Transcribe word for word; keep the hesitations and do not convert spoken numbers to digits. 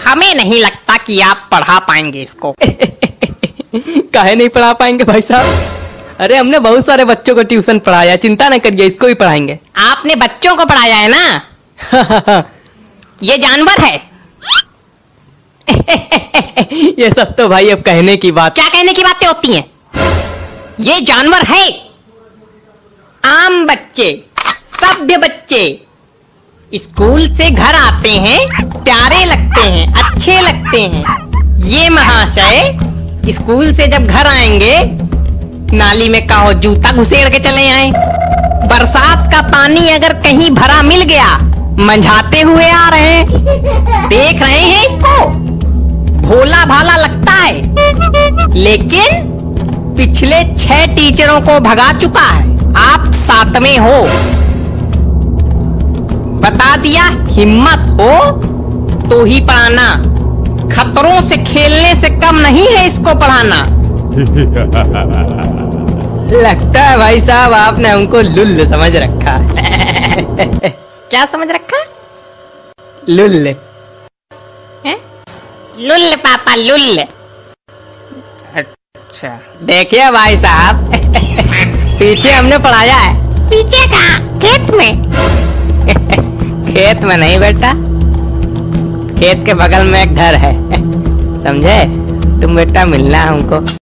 हमें नहीं लगता कि आप पढ़ा पाएंगे इसको। काहे नहीं पढ़ा पाएंगे भाई साहब? अरे हमने बहुत सारे बच्चों को ट्यूशन पढ़ाया, चिंता न करिए, इसको भी पढ़ाएंगे। आपने बच्चों को पढ़ाया है ना? ये जानवर है। ये सब तो भाई अब कहने की बात। क्या कहने की बातें होती हैं? ये जानवर है। आम बच्चे, सभ्य बच्चे स्कूल से घर आते हैं, प्यारे लगते हैं, अच्छे लगते हैं। ये महाशय स्कूल से जब घर आएंगे, नाली में कहो जूता घुसेड़ के चले आए। बरसात का पानी अगर कहीं भरा मिल गया, मंझाते हुए आ रहे हैं। देख रहे हैं इसको, भोला भाला लगता है, लेकिन पिछले छह टीचरों को भगा चुका है। आप सातवें हो। बता दिया, हिम्मत हो तो ही पढ़ाना। खतरों से खेलने से कम नहीं है इसको पढ़ाना। लगता है भाई साहब आपने हमको लुल्ल समझ रखा। क्या समझ रखा? लुल्ल। लुल्ल पापा लुल्ल। अच्छा देखिए भाई साहब, पीछे हमने पढ़ाया है। पीछे कहाँ? खेत में? खेत में नहीं बेटा, खेत के बगल में एक घर है, समझे? तुम बेटा मिलना हमको।